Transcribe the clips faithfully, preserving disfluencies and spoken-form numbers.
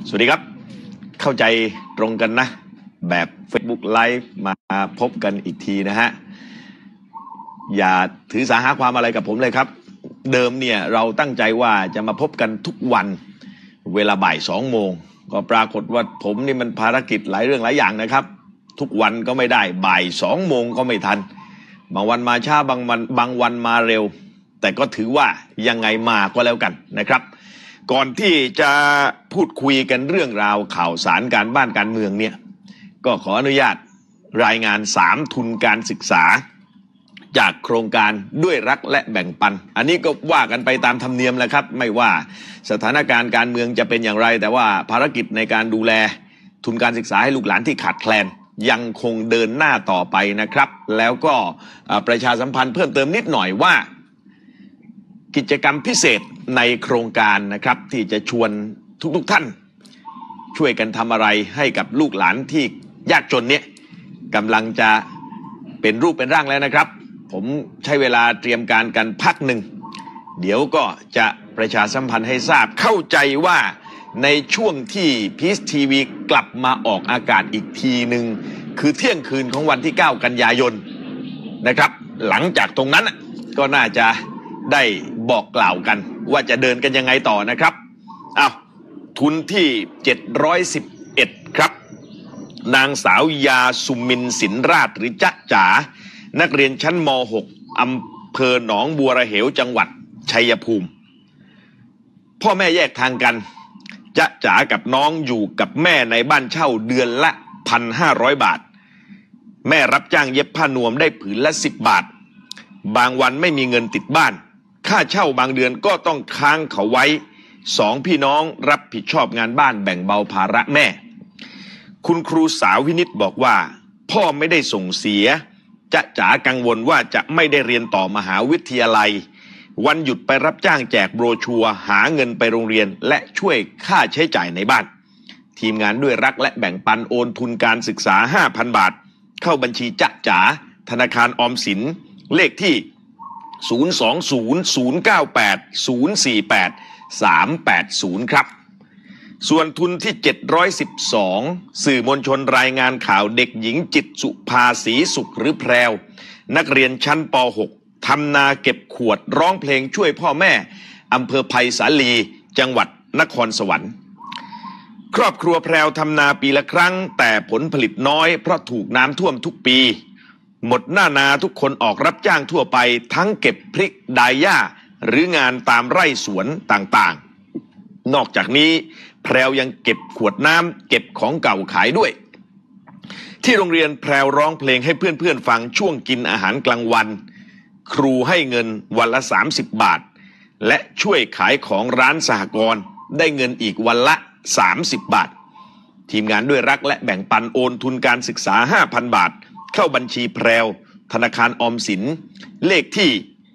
สวัสดีครับเข้าใจตรงกันนะแบบ Facebook Live มาพบกันอีกทีนะฮะอย่าถือสาหาความอะไรกับผมเลยครับเดิมเนี่ยเราตั้งใจว่าจะมาพบกันทุกวันเวลาบ่ายสองโมงก็ปรากฏว่าผมนี่มันภารกิจหลายเรื่องหลายอย่างนะครับทุกวันก็ไม่ได้บ่ายสองโมงก็ไม่ทันบางวันมาช้าบางวันบางวันมาเร็วแต่ก็ถือว่ายังไงมาก็แล้วกันนะครับก่อนที่จะพูดคุยกันเรื่องราวข่าวสารการบ้านการเมืองเนี่ยก็ขออนุญาตรายงานสามทุนการศึกษาจากโครงการด้วยรักและแบ่งปันอันนี้ก็ว่ากันไปตามธรรมเนียมแหละครับไม่ว่าสถานการณ์การเมืองจะเป็นอย่างไรแต่ว่าภารกิจในการดูแลทุนการศึกษาให้ลูกหลานที่ขาดแคลนยังคงเดินหน้าต่อไปนะครับแล้วก็ประชาสัมพันธ์เพิ่มเติมนิดหน่อยว่ากิจกรรมพิเศษในโครงการนะครับที่จะชวนทุกๆท่านช่วยกันทำอะไรให้กับลูกหลานที่ยากจนเนี่ยกำลังจะเป็นรูปเป็นร่างแล้วนะครับผมใช้เวลาเตรียมการกันพักหนึ่งเดี๋ยวก็จะประชาสัมพันธ์ให้ทราบเข้าใจว่าในช่วงที่พีซทีวีกลับมาออกอากาศอีกทีหนึ่งคือเที่ยงคืนของวันที่เก้ากันยายนนะครับหลังจากตรงนั้นก็น่าจะได้บอกกล่าวกันว่าจะเดินกันยังไงต่อนะครับอ้าวทุนที่เจ็ดร้อยสิบเอ็ดครับนางสาวยาสุมินสินราชหรือจ๊ะจ๋านักเรียนชั้นม หก อำเภอหนองบัวระเหวจังหวัดชัยภูมิพ่อแม่แยกทางกันจ๊ะจ๋ากับน้องอยู่กับแม่ในบ้านเช่าเดือนละ หนึ่งพันห้าร้อย บาทแม่รับจ้างเย็บผ้านวมได้ผืนละสิบบาทบางวันไม่มีเงินติดบ้านค่าเช่าบางเดือนก็ต้องค้างเขาไว้สองพี่น้องรับผิดชอบงานบ้านแบ่งเบาภาระแม่คุณครูสาววินิตบอกว่าพ่อไม่ได้ส่งเสียจ๊ะจ๋ากังวลว่าจะไม่ได้เรียนต่อมหาวิทยาลัยวันหยุดไปรับจ้างแจกโบรชัวร์หาเงินไปโรงเรียนและช่วยค่าใช้จ่ายในบ้านทีมงานด้วยรักและแบ่งปันโอนทุนการศึกษา ห้าพัน บาทเข้าบัญชีจ๊ะจ๋าธนาคารออมสินเลขที่ศูนย์ สอง ศูนย์ ศูนย์ เก้า แปด ศูนย์ สี่ แปด สาม แปด ศูนย์ครับส่วนทุนที่เจ็ดร้อยสิบสองสื่อมวลชนรายงานข่าวเด็กหญิงจิตสุภาศรีสุขหรือแพรวนักเรียนชั้นป หก ทำนาเก็บขวดร้องเพลงช่วยพ่อแม่อำเภอไผ่สาลีจังหวัดนครสวรรค์ครอบครัวแพรวทำนาปีละครั้งแต่ผลผลิตน้อยเพราะถูกน้ำท่วมทุกปีหมดหน้านาทุกคนออกรับจ้างทั่วไปทั้งเก็บพริกดายหญ้าหรืองานตามไร่สวนต่างๆนอกจากนี้แพรวยังเก็บขวดน้ำเก็บของเก่าขายด้วยที่โรงเรียนแพรวร้องเพลงให้เพื่อนๆฟังช่วงกินอาหารกลางวันครูให้เงินวันละสามสิบบาทและช่วยขายของร้านสหกรณ์ได้เงินอีกวันละสามสิบบาททีมงานด้วยรักและแบ่งปันโอนทุนการศึกษา ห้าพัน บาทเข้าบัญชีแพรวธนาคารออมสินเลขที่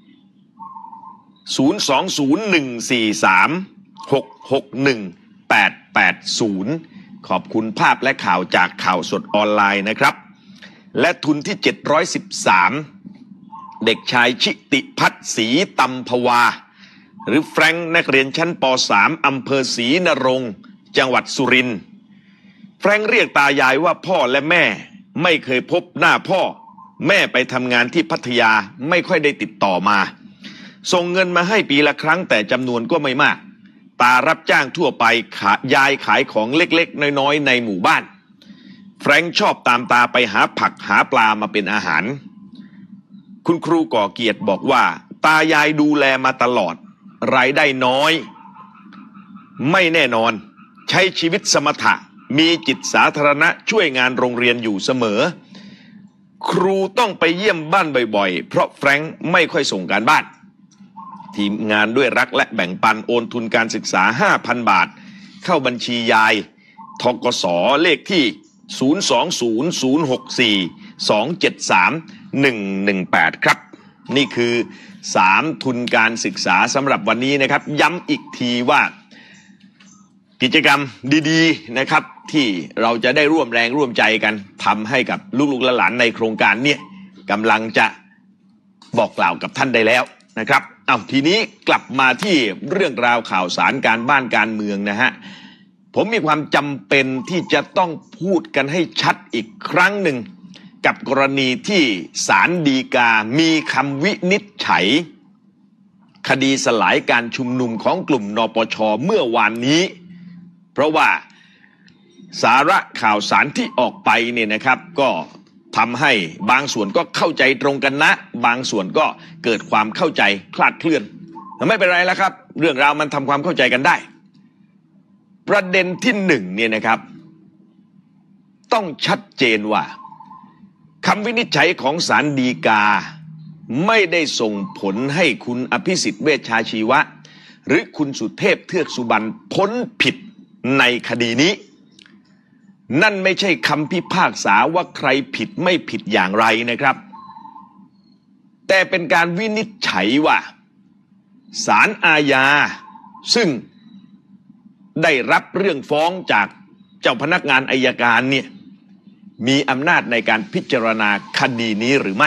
ศูนย์ สอง ศูนย์ หนึ่ง สี่ สาม หก หก หนึ่ง แปด แปด ศูนย์ขอบคุณภาพและข่าวจากข่าวสดออนไลน์นะครับและทุนที่เจ็ดร้อยสิบสามเด็กชายชิติพัฒน์ศรีตำภวาหรือแฟรงค์นักเรียนชั้นป สาม อำเภอศรีนรงค์จังหวัดสุรินทร์แฟรงค์เรียกตายายว่าพ่อและแม่ไม่เคยพบหน้าพ่อแม่ไปทำงานที่พัทยาไม่ค่อยได้ติดต่อมาส่งเงินมาให้ปีละครั้งแต่จำนวนก็ไม่มากตารับจ้างทั่วไปยายขายของเล็กๆน้อยๆในหมู่บ้านแฟรงค์ชอบตามตาไปหาผักหาปลามาเป็นอาหารคุณครูก่อเกียรติบอกว่าตายายดูแลมาตลอดรายได้น้อยไม่แน่นอนใช้ชีวิตสมถะมีจิตสาธารณะช่วยงานโรงเรียนอยู่เสมอครูต้องไปเยี่ยมบ้านบ่อยๆเพราะแฟรงค์ไม่ค่อยส่งการบ้านทีมงานด้วยรักและแบ่งปันโอนทุนการศึกษา ห้าพัน บาทเข้าบัญชียายธกสเลขที่ศูนย์ สอง ศูนย์ ศูนย์ หก สี่ สอง เจ็ด สาม หนึ่ง หนึ่ง แปดครับนี่คือสามทุนการศึกษาสำหรับวันนี้นะครับย้ำอีกทีว่ากิจกรรมดีๆนะครับที่เราจะได้ร่วมแรงร่วมใจกันทำให้กับลูกๆหลานในโครงการเนี่ยกำลังจะบอกกล่าวกับท่านได้แล้วนะครับเอาทีนี้กลับมาที่เรื่องราวข่าวสารการบ้านการเมืองนะฮะผมมีความจำเป็นที่จะต้องพูดกันให้ชัดอีกครั้งหนึ่งกับกรณีที่ศาลฎีกามีคำวินิจฉัยคดีสลายการชุมนุมของกลุ่มนปช.เมื่อวานนี้เพราะว่าสาระข่าวสารที่ออกไปเนี่ยนะครับก็ทำให้บางส่วนก็เข้าใจตรงกันนะบางส่วนก็เกิดความเข้าใจคลาดเคลื่อนแต่ไม่เป็นไรแล้วครับเรื่องราวมันทำความเข้าใจกันได้ประเด็นที่หนึ่งเนี่ยนะครับต้องชัดเจนว่าคำวินิจฉัยของศาลฎีกาไม่ได้ส่งผลให้คุณอภิสิทธิ์เวชชาชีวะหรือคุณสุเทพเทือกสุบรรณพ้นผิดในคดีนี้นั่นไม่ใช่คำพิพากษาว่าใครผิดไม่ผิดอย่างไรนะครับแต่เป็นการวินิจฉัยว่าศาลอาญาซึ่งได้รับเรื่องฟ้องจากเจ้าพนักงานอัยการเนี่ยมีอำนาจในการพิจารณาคดีนี้หรือไม่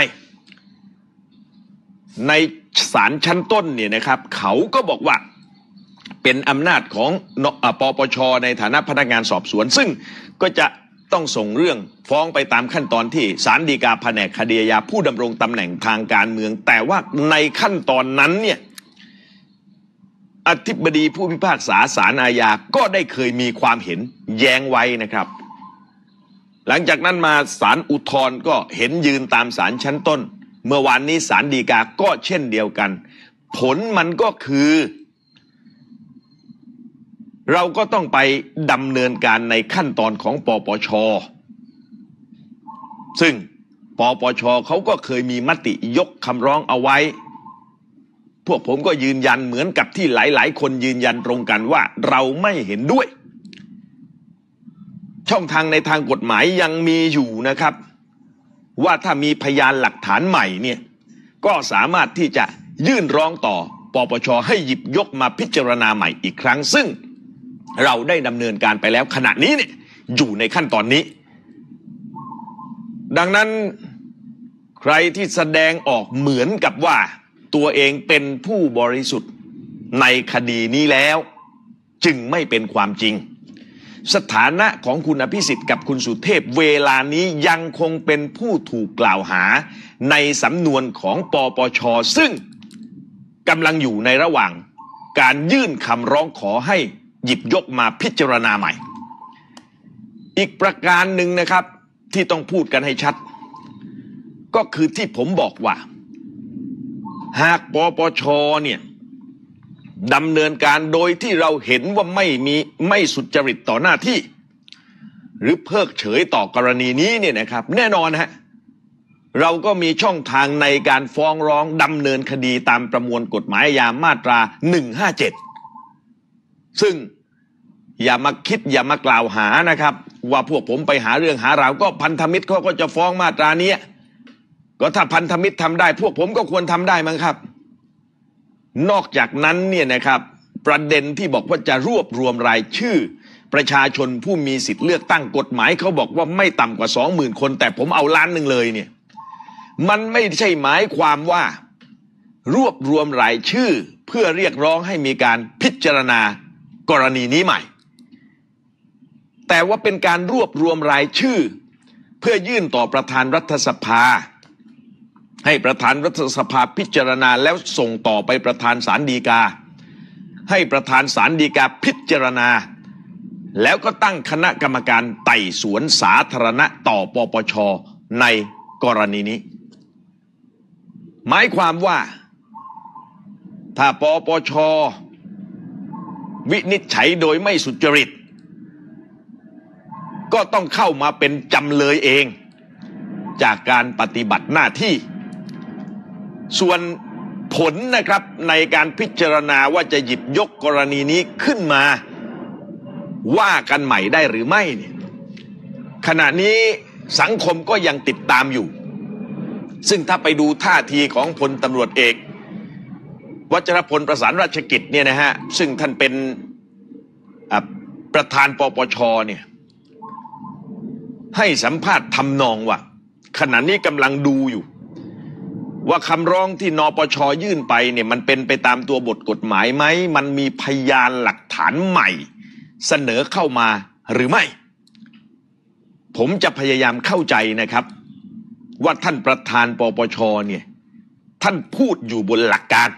ในศาลชั้นต้นเนี่ยนะครับเขาก็บอกว่าเป็นอำนาจของปปช.ในฐานะพนักงานสอบสวนซึ่งก็จะต้องส่งเรื่องฟ้องไปตามขั้นตอนที่ศาลฎีกาแผนกคดีอาญาผู้ดำรงตำแหน่งทางการเมืองแต่ว่าในขั้นตอนนั้นเนี่ยอธิบดีผู้พิพากษาศาลอาญาก็ได้เคยมีความเห็นแย้งไว้นะครับหลังจากนั้นมาศาลอุทธรณ์ก็เห็นยืนตามศาลชั้นต้นเมื่อวานนี้ศาลฎีกาก็เช่นเดียวกันผลมันก็คือเราก็ต้องไปดำเนินการในขั้นตอนของปปช.ซึ่งปปช.เขาก็เคยมีมติยกคำร้องเอาไว้พวกผมก็ยืนยันเหมือนกับที่หลายๆคนยืนยันตรงกันว่าเราไม่เห็นด้วยช่องทางในทางกฎหมายยังมีอยู่นะครับว่าถ้ามีพยานหลักฐานใหม่เนี่ยก็สามารถที่จะยื่นร้องต่อปปช.ให้หยิบยกมาพิจารณาใหม่อีกครั้งซึ่งเราได้ดำเนินการไปแล้วขณะนี้เนี่ยอยู่ในขั้นตอนนี้ดังนั้นใครที่แสดงออกเหมือนกับว่าตัวเองเป็นผู้บริสุทธิ์ในคดีนี้แล้วจึงไม่เป็นความจริงสถานะของคุณอภิสิทธิ์กับคุณสุเทพเวลานี้ยังคงเป็นผู้ถูกกล่าวหาในสำนวนของปปช.ซึ่งกำลังอยู่ในระหว่างการยื่นคำร้องขอให้หยิบยกมาพิจารณาใหม่อีกประการหนึ่งนะครับที่ต้องพูดกันให้ชัดก็คือที่ผมบอกว่าหากปปช.เนี่ยดำเนินการโดยที่เราเห็นว่าไม่มีไม่สุจริตต่อหน้าที่หรือเพิกเฉยต่อกรณีนี้เนี่ยนะครับแน่นอนฮะเราก็มีช่องทางในการฟ้องร้องดำเนินคดีตามประมวลกฎหมายอาญามาตราหนึ่งห้าเจ็ดซึ่งอย่ามาคิดอย่ามากล่าวหานะครับว่าพวกผมไปหาเรื่องหาราวก็พันธมิตรเขาก็จะฟ้องมาตรานี้ก็ถ้าพันธมิตรทำได้พวกผมก็ควรทำได้มั้งครับนอกจากนั้นเนี่ยนะครับประเด็นที่บอกว่าจะรวบรวมรายชื่อประชาชนผู้มีสิทธิ์เลือกตั้งกฎหมายเขาบอกว่าไม่ต่ำกว่า สองหมื่น คนแต่ผมเอาล้านหนึ่งเลยเนี่ยมันไม่ใช่หมายความว่ารวบรวมรายชื่อเพื่อเรียกร้องให้มีการพิจารณากรณีนี้ใหม่แต่ว่าเป็นการรวบรวมรายชื่อเพื่อยื่นต่อประธานรัฐสภาให้ประธานรัฐสภาพิจารณาแล้วส่งต่อไปประธานศาลฎีกาให้ประธานศาลฎีกาพิจารณาแล้วก็ตั้งคณะกรรมการไต่สวนสาธารณะต่อปปช.ในกรณีนี้หมายความว่าถ้าปปช.วินิจฉัยโดยไม่สุจริตก็ต้องเข้ามาเป็นจำเลยเองจากการปฏิบัติหน้าที่ส่วนผลนะครับในการพิจารณาว่าจะหยิบยกกรณีนี้ขึ้นมาว่ากันใหม่ได้หรือไม่เนี่ยขณะนี้สังคมก็ยังติดตามอยู่ซึ่งถ้าไปดูท่าทีของพลตำรวจเอกวัชรพลประสานราชกิจเนี่ยนะฮะซึ่งท่านเป็นประธานปปช.เนี่ยให้สัมภาษณ์ทำนองว่าขณะนี้กำลังดูอยู่ว่าคำร้องที่นปช.ยื่นไปเนี่ยมันเป็นไปตามตัวบทกฎหมายไหมมันมีพยานหลักฐานใหม่เสนอเข้ามาหรือไม่ผมจะพยายามเข้าใจนะครับว่าท่านประธานปปชเนี่ยท่านพูดอยู่บนหลักการ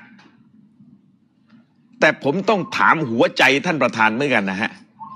แต่ผมต้องถามหัวใจท่านประธานเหมือนกันนะฮะ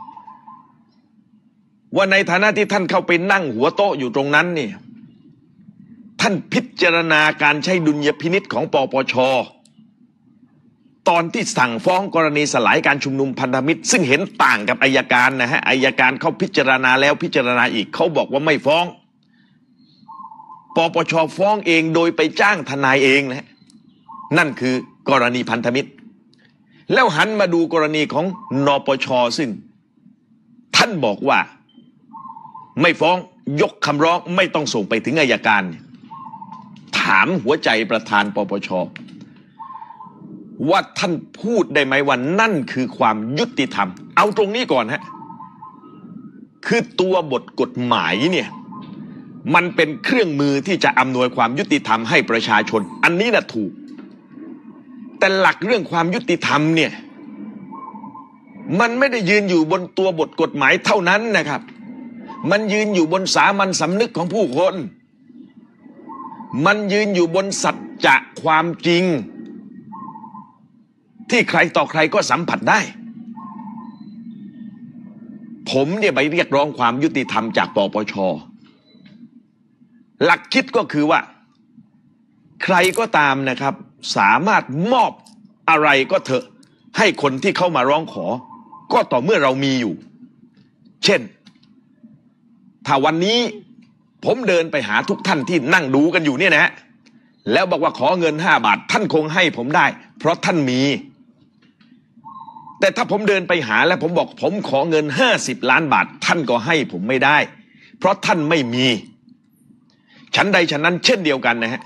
ว่าในฐานะที่ท่านเข้าไปนั่งหัวโต๊ะอยู่ตรงนั้นเนี่ยท่านพิจารณาการใช้ดุลยพินิจของปปชตอนที่สั่งฟ้องกรณีสลายการชุมนุมพันธมิตรซึ่งเห็นต่างกับอัยการนะฮะอัยการเขาพิจารณาแล้วพิจารณาอีกเขาบอกว่าไม่ฟ้องปปชฟ้องเองโดยไปจ้างทนายเองนะนั่นคือกรณีพันธมิตรแล้วหันมาดูกรณีของนปชซึ่งท่านบอกว่าไม่ฟ้องยกคำร้องไม่ต้องส่งไปถึงอัยการถามหัวใจประธานปปชว่าท่านพูดได้ไหมว่านั่นคือความยุติธรรมเอาตรงนี้ก่อนฮะคือตัวบทกฎหมายเนี่ยมันเป็นเครื่องมือที่จะอำนวยความยุติธรรมให้ประชาชนอันนี้น่ะถูกแต่หลักเรื่องความยุติธรรมเนี่ยมันไม่ได้ยืนอยู่บนตัวบทกฎหมายเท่านั้นนะครับมันยืนอยู่บนสามัญสำนึกของผู้คนมันยืนอยู่บนสัจจะความจริงที่ใครต่อใครก็สัมผัสได้ผมเนี่ยไปเรียกร้องความยุติธรรมจากปปชหลักคิดก็คือว่าใครก็ตามนะครับสามารถมอบอะไรก็เถอะให้คนที่เข้ามาร้องขอก็ต่อเมื่อเรามีอยู่เช่นถ้าวันนี้ผมเดินไปหาทุกท่านที่นั่งดูกันอยู่เนี่ยนะฮะแล้วบอกว่าขอเงินห้าบาทท่านคงให้ผมได้เพราะท่านมีแต่ถ้าผมเดินไปหาแล้วผมบอกผมขอเงินห้าสิบล้านบาทท่านก็ให้ผมไม่ได้เพราะท่านไม่มีฉันใดฉันนั้นเช่นเดียวกันนะฮะ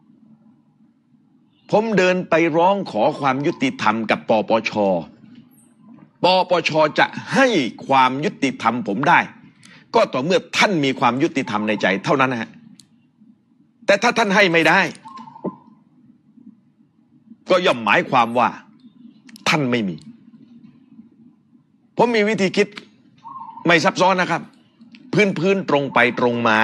ผมเดินไปร้องขอความยุติธรรมกับปปชปปชจะให้ความยุติธรรมผมได้ก็ต่อเมื่อท่านมีความยุติธรรมในใจเท่านั้นนะฮะแต่ถ้าท่านให้ไม่ได้ก็ย่อมหมายความว่าท่านไม่มีผมมีวิธีคิดไม่ซับซ้อนนะครับพื้นพื้นตรงไปตรงมา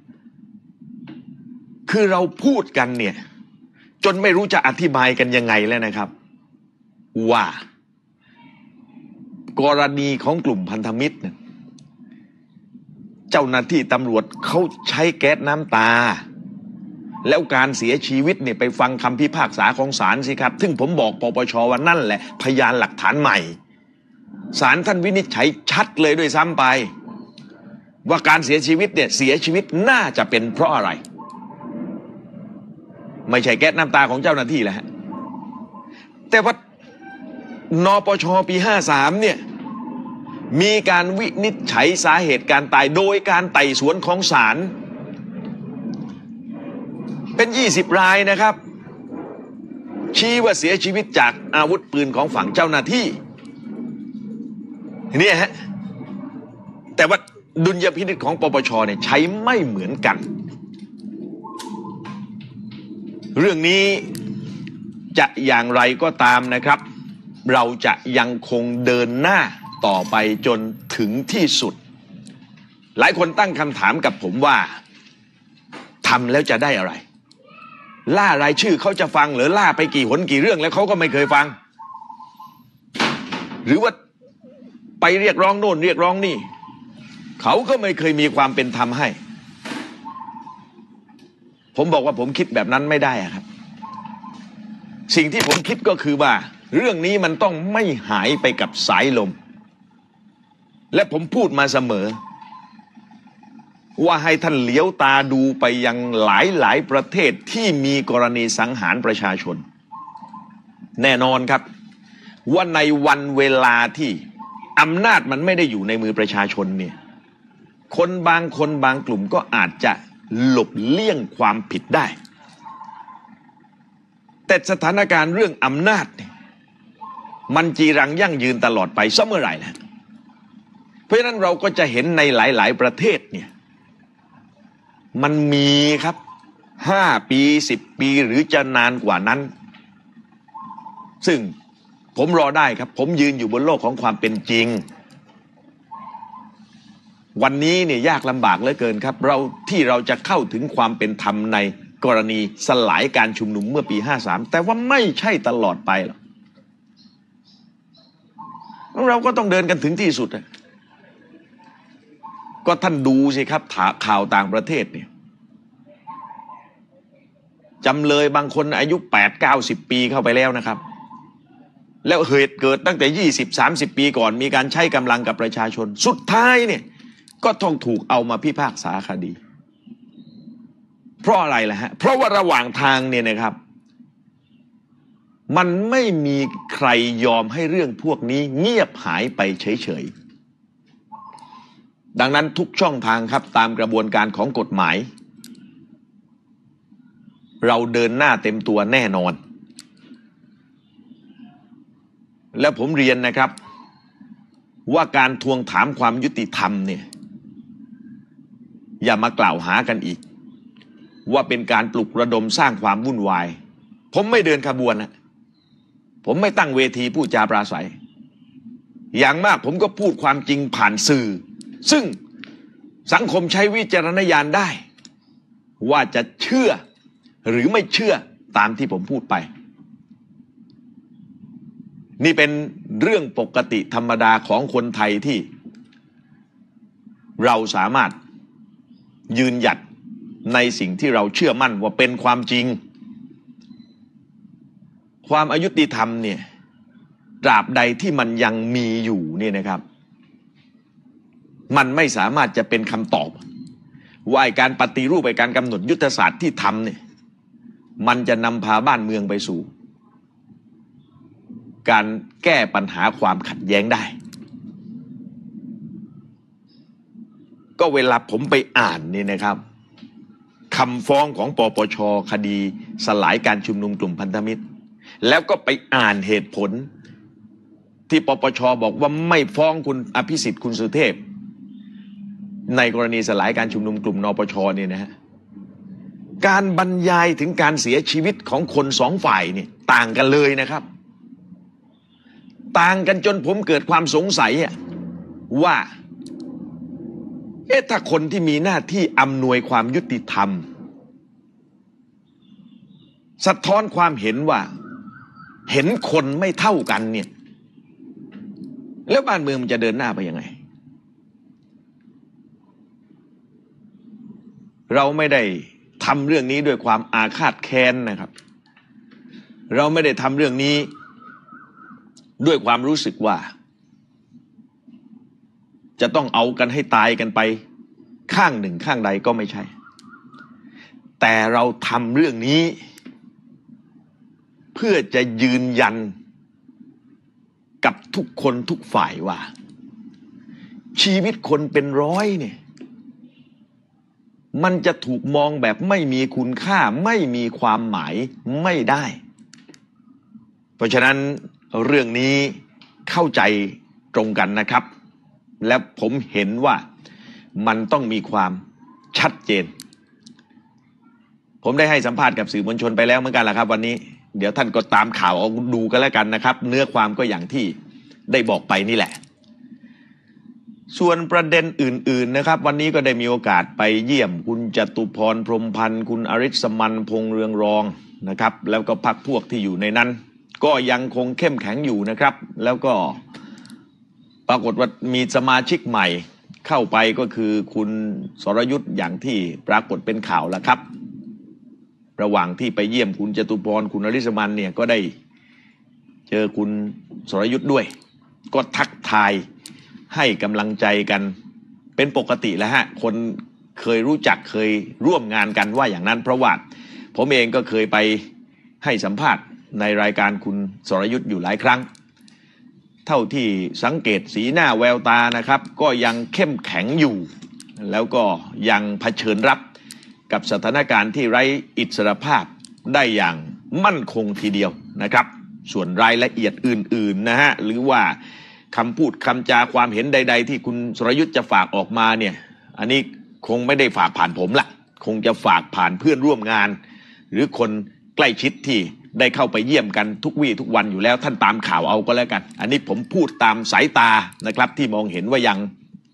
คือเราพูดกันเนี่ยจนไม่รู้จะอธิบายกันยังไงแล้วนะครับว่ากรณีของกลุ่มพันธมิตรเนี่ยเจ้าหน้าที่ตำรวจเขาใช้แก๊สน้ำตาแล้วการเสียชีวิตเนี่ยไปฟังคำพิพากษาของศาลสิครับซึ่งผมบอกปปชว่านั่นแหละพยานหลักฐานใหม่ศาลท่านวินิจฉัยชัดเลยด้วยซ้ำไปว่าการเสียชีวิตเนี่ยเสียชีวิตน่าจะเป็นเพราะอะไรไม่ใช่แก๊สน้ำตาของเจ้าหน้าที่แหละฮะแต่ว่านปชปีห้าสามเนี่ยมีการวินิจฉัยสาเหตุการตายโดยการไต่สวนของศาลเป็นยี่สิบรายนะครับชี้ว่าเสียชีวิตจากอาวุธปืนของฝั่งเจ้าหน้าที่เนี่ยฮะแต่ว่าดุลยพินิจของปปชเนี่ยใช้ไม่เหมือนกันเรื่องนี้จะอย่างไรก็ตามนะครับเราจะยังคงเดินหน้าต่อไปจนถึงที่สุดหลายคนตั้งคำถามกับผมว่าทำแล้วจะได้อะไรล่ารายชื่อเขาจะฟังหรือล่าไปกี่หนกี่เรื่องแล้วเขาก็ไม่เคยฟังหรือว่าไปเรียกร้องโน่นเรียกร้องนี่เขาก็ไม่เคยมีความเป็นธรรมให้ผมบอกว่าผมคิดแบบนั้นไม่ได้ครับสิ่งที่ผมคิดก็คือว่าเรื่องนี้มันต้องไม่หายไปกับสายลมและผมพูดมาเสมอว่าให้ท่านเหลียวตาดูไปยังหลายหลายประเทศที่มีกรณีสังหารประชาชนแน่นอนครับว่าในวันเวลาที่อำนาจมันไม่ได้อยู่ในมือประชาชนเนี่ยคนบางคนบางกลุ่มก็อาจจะหลบเลี่ยงความผิดได้แต่สถานการณ์เรื่องอำนาจเนี่ยมันจีรังยั่งยืนตลอดไปซะเมื่อไหร่นะเพราะฉะนั้นเราก็จะเห็นในหลายๆประเทศเนี่ยมันมีครับห้าปีสิบปีหรือจะนานกว่านั้นซึ่งผมรอได้ครับผมยืนอยู่บนโลกของความเป็นจริงวันนี้เนี่ยยากลำบากเหลือเกินครับเราที่เราจะเข้าถึงความเป็นธรรมในกรณีสลายการชุมนุมเมื่อปีห้าสามแต่ว่าไม่ใช่ตลอดไปหรอกเราก็ต้องเดินกันถึงที่สุดก็ท่านดูสิครับข่าวต่างประเทศเนี่ยจำเลยบางคนอายุแปดเก้าสิบปีเข้าไปแล้วนะครับแล้วเหตุเกิดตั้งแต่ยี่สิบสามสิบปีก่อนมีการใช้กำลังกับประชาชนสุดท้ายเนี่ยก็ต้องถูกเอามาพิพากษาคดีเพราะอะไรล่ะฮะเพราะว่าระหว่างทางเนี่ยนะครับมันไม่มีใครยอมให้เรื่องพวกนี้เงียบหายไปเฉยๆดังนั้นทุกช่องทางครับตามกระบวนการของกฎหมายเราเดินหน้าเต็มตัวแน่นอนและผมเรียนนะครับว่าการทวงถามความยุติธรรมเนี่ยอย่ามากล่าวหากันอีกว่าเป็นการปลุกระดมสร้างความวุ่นวายผมไม่เดินขบวนนะผมไม่ตั้งเวทีพูดจาปราศัยอย่างมากผมก็พูดความจริงผ่านสื่อซึ่งสังคมใช้วิจารณญาณได้ว่าจะเชื่อหรือไม่เชื่อตามที่ผมพูดไปนี่เป็นเรื่องปกติธรรมดาของคนไทยที่เราสามารถยืนหยัดในสิ่งที่เราเชื่อมั่นว่าเป็นความจริงความอายุติธรรมเนี่ยตราบใดที่มันยังมีอยู่เนี่ยนะครับมันไม่สามารถจะเป็นคำตอบว่าการปฏิรูปการกำหนดยุทธศาสตร์ที่ทำเนี่ยมันจะนำพาบ้านเมืองไปสู่การแก้ปัญหาความขัดแย้งได้ก็เวลาผมไปอ่านนี่นะครับคำฟ้องของปปช.คดีสลายการชุมนุมกลุ่มพันธมิตรแล้วก็ไปอ่านเหตุผลที่ปปช.บอกว่าไม่ฟ้องคุณอภิสิทธิ์คุณสุเทพในกรณีสลายการชุมนุมกลุ่มนปช.เนี่ยนะฮะการบรรยายถึงการเสียชีวิตของคนสองฝ่ายเนี่ยต่างกันเลยนะครับต่างกันจนผมเกิดความสงสัยว่าเอ๊ะถ้าคนที่มีหน้าที่อำนวยความยุติธรรมสะท้อนความเห็นว่าเห็นคนไม่เท่ากันเนี่ยแล้วบ้านเมืองมันจะเดินหน้าไปยังไงเราไม่ได้ทำเรื่องนี้ด้วยความอาฆาตแค้นนะครับเราไม่ได้ทำเรื่องนี้ด้วยความรู้สึกว่าจะต้องเอากันให้ตายกันไปข้างหนึ่งข้างใดก็ไม่ใช่แต่เราทำเรื่องนี้เพื่อจะยืนยันกับทุกคนทุกฝ่ายว่าชีวิตคนเป็นร้อยเนี่ยมันจะถูกมองแบบไม่มีคุณค่าไม่มีความหมายไม่ได้เพราะฉะนั้นเรื่องนี้เข้าใจตรงกันนะครับและผมเห็นว่ามันต้องมีความชัดเจนผมได้ให้สัมภาษณ์กับสื่อมวลชนไปแล้วเหมือนกันแหละครับวันนี้เดี๋ยวท่านก็ตามข่าวเอาดูกันแล้วกันนะครับเนื้อความก็อย่างที่ได้บอกไปนี่แหละส่วนประเด็นอื่นๆนะครับวันนี้ก็ได้มีโอกาสไปเยี่ยมคุณจตุพรพรหมพันธ์คุณอริศมันพงษ์เรืองรองนะครับแล้วก็พรรคพวกที่อยู่ในนั้นก็ยังคงเข้มแข็งอยู่นะครับแล้วก็ปรากฏว่ามีสมาชิกใหม่เข้าไปก็คือคุณสรยุทธ์อย่างที่ปรากฏเป็นข่าวแล้วครับระหว่างที่ไปเยี่ยมคุณจตุพรคุณอริศมันเนี่ยก็ได้เจอคุณสรยุทธ์ด้วยก็ทักทายให้กำลังใจกันเป็นปกติแล้วฮะคนเคยรู้จักเคยร่วมงานกันว่าอย่างนั้นเพราะว่าผมเองก็เคยไปให้สัมภาษณ์ในรายการคุณสรยุทธ์อยู่หลายครั้งเท่าที่สังเกตสีหน้าแววตานะครับก็ยังเข้มแข็งอยู่แล้วก็ยังเผชิญรับกับสถานการณ์ที่ไร้อิสรภาพได้อย่างมั่นคงทีเดียวนะครับส่วนรายละเอียดอื่นๆนะฮะหรือว่าคำพูดคำจาความเห็นใดๆที่คุณสรยุทธ์จะฝากออกมาเนี่ยอันนี้คงไม่ได้ฝากผ่านผมละคงจะฝากผ่านเพื่อนร่วมงานหรือคนใกล้ชิดที่ได้เข้าไปเยี่ยมกันทุกวี่ทุกวันอยู่แล้วท่านตามข่าวเอาก็แล้วกันอันนี้ผมพูดตามสายตานะครับที่มองเห็นว่ายัง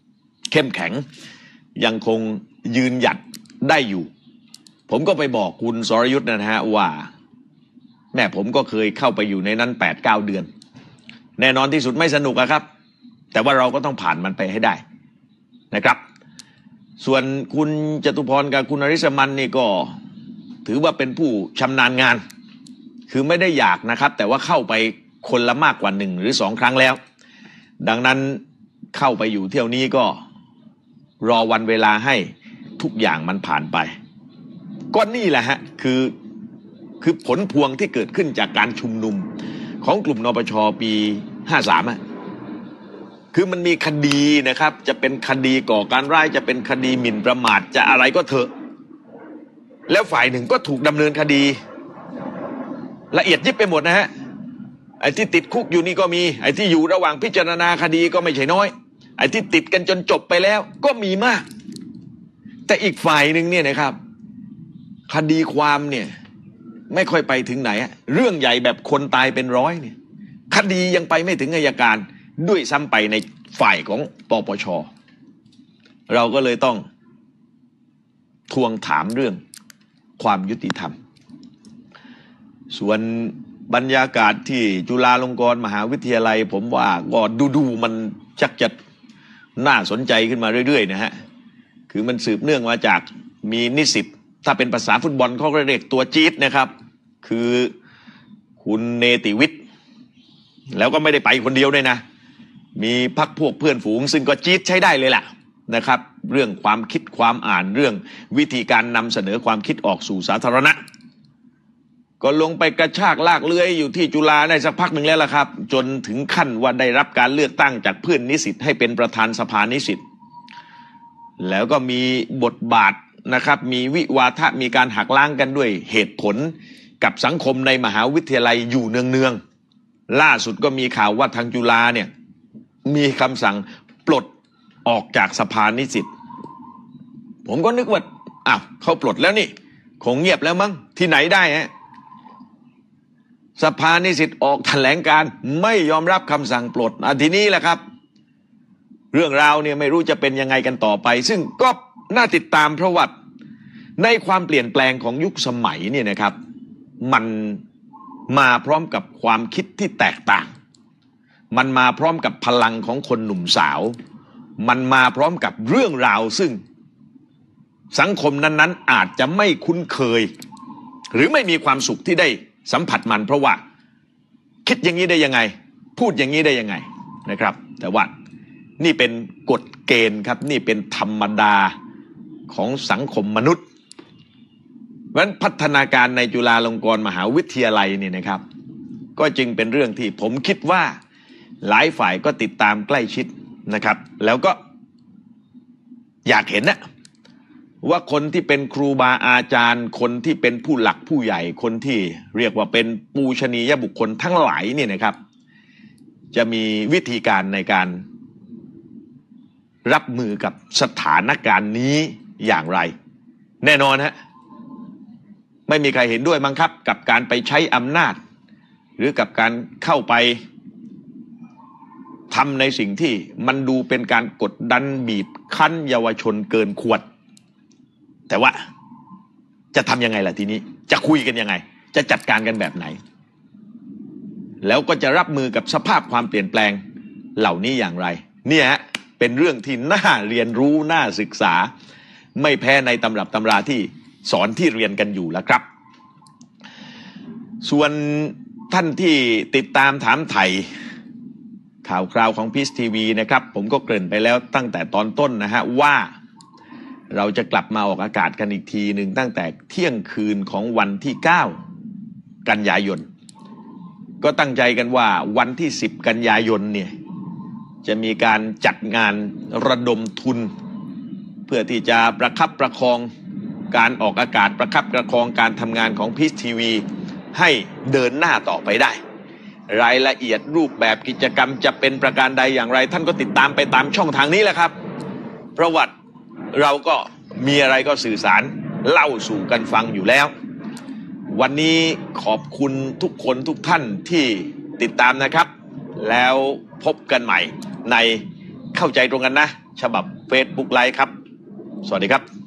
เข้มแข็งยังคงยืนหยัดได้อยู่ผมก็ไปบอกคุณสรยุทธ์นะฮะว่าแม่ผมก็เคยเข้าไปอยู่ในนั้นแปดเก้าเดือนแน่นอนที่สุดไม่สนุกอะครับแต่ว่าเราก็ต้องผ่านมันไปให้ได้นะครับส่วนคุณจตุพรกับคุณอริสมันนี่ก็ถือว่าเป็นผู้ชำนาญงานคือไม่ได้อยากนะครับแต่ว่าเข้าไปคนละมากกว่าหนึ่งหรือสองครั้งแล้วดังนั้นเข้าไปอยู่เที่ยวนี้ก็รอวันเวลาให้ทุกอย่างมันผ่านไปก็นี่แหละฮะคือคือผลพวงที่เกิดขึ้นจากการชุมนุมของกลุ่มนปช.ปีห้าสามอ่ะคือมันมีคดีนะครับจะเป็นคดีก่อการร้ายจะเป็นคดีหมิ่นประมาทจะอะไรก็เถอะแล้วฝ่ายหนึ่งก็ถูกดำเนินคดีละเอียดยิบไปหมดนะฮะไอ้ที่ติดคุกอยู่นี่ก็มีไอ้ที่อยู่ระหว่างพิจารณาคดีก็ไม่ใช่น้อยไอ้ที่ติดกันจนจบไปแล้วก็มีมากแต่อีกฝ่ายหนึ่งเนี่ยนะครับคดีความเนี่ยไม่ค่อยไปถึงไหนเรื่องใหญ่แบบคนตายเป็นร้อยเนี่ยคดียังไปไม่ถึงอัยการด้วยซ้ำไปในฝ่ายของปปช.เราก็เลยต้องทวงถามเรื่องความยุติธรรมส่วนบรรยากาศที่จุฬาลงกรณ์มหาวิทยาลัยผมว่าก็ดูๆมันชักจะน่าสนใจขึ้นมาเรื่อยๆนะฮะคือมันสืบเนื่องมาจากมีนิสิตถ้าเป็นภาษาฟุตบอลเขาเรียกตัวจี๊ดนะครับคือคุณเนติวิทย์แล้วก็ไม่ได้ไปคนเดียวด้วยนะมีพรรคพวกเพื่อนฝูงซึ่งก็จี๊ดใช้ได้เลยล่ะนะครับเรื่องความคิดความอ่านเรื่องวิธีการนำเสนอความคิดออกสู่สาธารณะก็ลงไปกระชากลากเลื้อยอยู่ที่จุฬาได้สักพักหนึ่งแล้วล่ะครับจนถึงขั้นว่าได้รับการเลือกตั้งจากเพื่อนนิสิตให้เป็นประธานสภานิสิตแล้วก็มีบทบาทนะครับมีวิวาทะมีการหักล้างกันด้วยเหตุผลกับสังคมในมหาวิทยาลัยอยู่เนืองๆล่าสุดก็มีข่าวว่าทางจุฬาเนี่ยมีคำสั่งปลดออกจากสภานิสิตผมก็นึกว่าอ้าวเขาปลดแล้วนี่คงเงียบแล้วมั้งที่ไหนได้ฮะสภานิสิตออกแถลงการไม่ยอมรับคำสั่งปลดอ่ะทีนี้แหละครับเรื่องราวเนี่ยไม่รู้จะเป็นยังไงกันต่อไปซึ่งก็น่าติดตามเพราะว่าในความเปลี่ยนแปลงของยุคสมัยเนี่ยนะครับมันมาพร้อมกับความคิดที่แตกต่างมันมาพร้อมกับพลังของคนหนุ่มสาวมันมาพร้อมกับเรื่องราวซึ่งสังคมนั้นๆอาจจะไม่คุ้นเคยหรือไม่มีความสุขที่ได้สัมผัสมันเพราะว่าคิดอย่างนี้ได้ยังไงพูดอย่างนี้ได้ยังไงนะครับแต่ว่านี่เป็นกฎเกณฑ์ครับนี่เป็นธรรมดาของสังคมมนุษย์เพราะฉะนั้นพัฒนาการในจุฬาลงกรณ์มหาวิทยาลัยนี่นะครับก็จึงเป็นเรื่องที่ผมคิดว่าหลายฝ่ายก็ติดตามใกล้ชิดนะครับแล้วก็อยากเห็นนะว่าคนที่เป็นครูบาอาจารย์คนที่เป็นผู้หลักผู้ใหญ่คนที่เรียกว่าเป็นปูชนียบุคคลทั้งหลายเนี่ยนะครับจะมีวิธีการในการรับมือกับสถานการณ์นี้อย่างไรแน่นอนฮะไม่มีใครเห็นด้วยมั้งครับกับการไปใช้อำนาจหรือกับการเข้าไปทำในสิ่งที่มันดูเป็นการกดดันบีบคั้นเยาวชนเกินควรแต่ว่าจะทำยังไงล่ะทีนี้จะคุยกันยังไงจะจัดการกันแบบไหนแล้วก็จะรับมือกับสภาพความเปลี่ยนแปลงเหล่านี้อย่างไรเนี่ยเป็นเรื่องที่น่าเรียนรู้น่าศึกษาไม่แพ้ในตำรับตำราที่สอนที่เรียนกันอยู่แล้วครับส่วนท่านที่ติดตามถามไถ่ข่าวคราวของพีซทีวีนะครับผมก็เกริ่นไปแล้วตั้งแต่ตอนต้นนะฮะว่าเราจะกลับมาออกอากาศกันอีกทีหนึ่งตั้งแต่เที่ยงคืนของวันที่เก้ากันยายนก็ตั้งใจกันว่าวันที่สิบกันยายนเนี่ยจะมีการจัดงานระดมทุนเพื่อที่จะประคับประคองการออกอากาศประคับประคองการทำงานของพีซทีวีให้เดินหน้าต่อไปได้รายละเอียดรูปแบบกิจกรรมจะเป็นประการใดอย่างไรท่านก็ติดตามไปตามช่องทางนี้แหละครับเพราะว่าเราก็มีอะไรก็สื่อสารเล่าสู่กันฟังอยู่แล้ววันนี้ขอบคุณทุกคนทุกท่านที่ติดตามนะครับแล้วพบกันใหม่ในเข้าใจตรงกันนะฉบับ Facebook ไลฟ์ครับสวัสดีครับ